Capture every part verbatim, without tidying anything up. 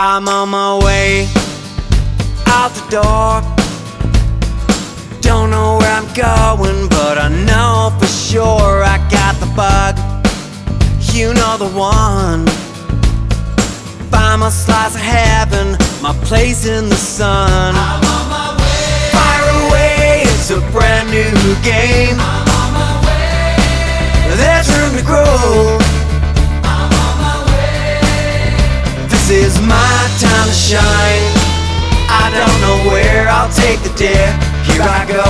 I'm on my way out the door. Don't know where I'm going, but I know for sure I got the bug. You know the one. Find my slice of heaven, my place in the sun. I'm on my way. Fire away, it's a brand new game. I'm on my way. There's room to grow. I'm on my way. This is my time to shine. I don't know where I'll take the dare. Here I go.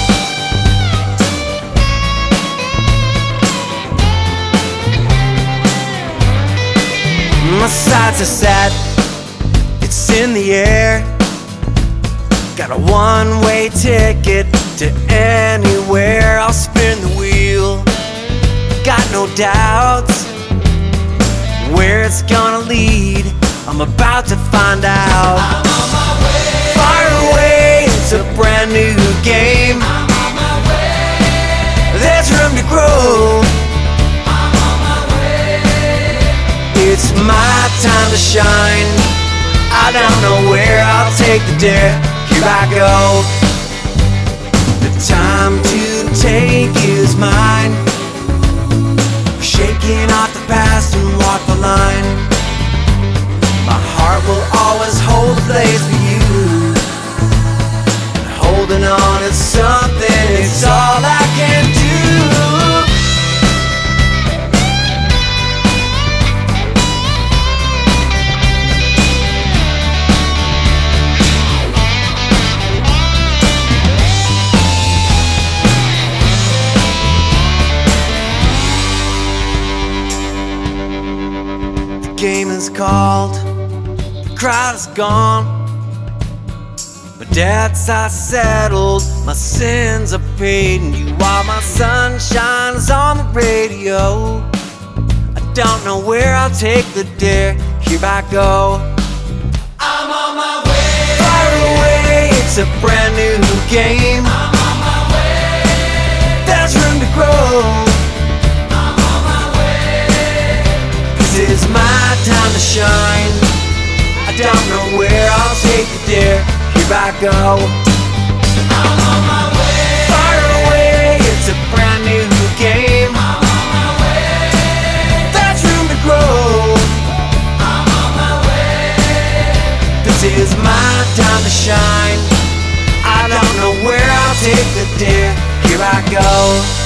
My sights are set, it's in the air. Got a one-way ticket to anywhere. I'll spin the wheel, got no doubts where it's gonna lead. I'm about to find out. I'm on my way. Fire away, it's a brand new game. I'm on my way. There's room to grow. I'm on my way. It's my time to shine. I don't know where I'll take the dare. Here I go. The time to take is mine. Shaking off the past and walk the line. My heart will always hold a place for you. And holding on is something, it's all I can do. The game is called, the crowd is gone. My debts are settled, my sins are paid, and you are my sunshine is on the radio. I don't know where I'll take the dare. Here I go. I'm on my way. Fire away, it's a brand new game. I'm on my way. There's room to grow. I'm on my way. This is my time to shine. I don't know where I'll take the dare. Here I go. I'm on my way. Fire away, it's a brand new game. I'm on my way. There's room to grow. I'm on my way. This is my time to shine. I don't know where I'll take the dare. Here I go.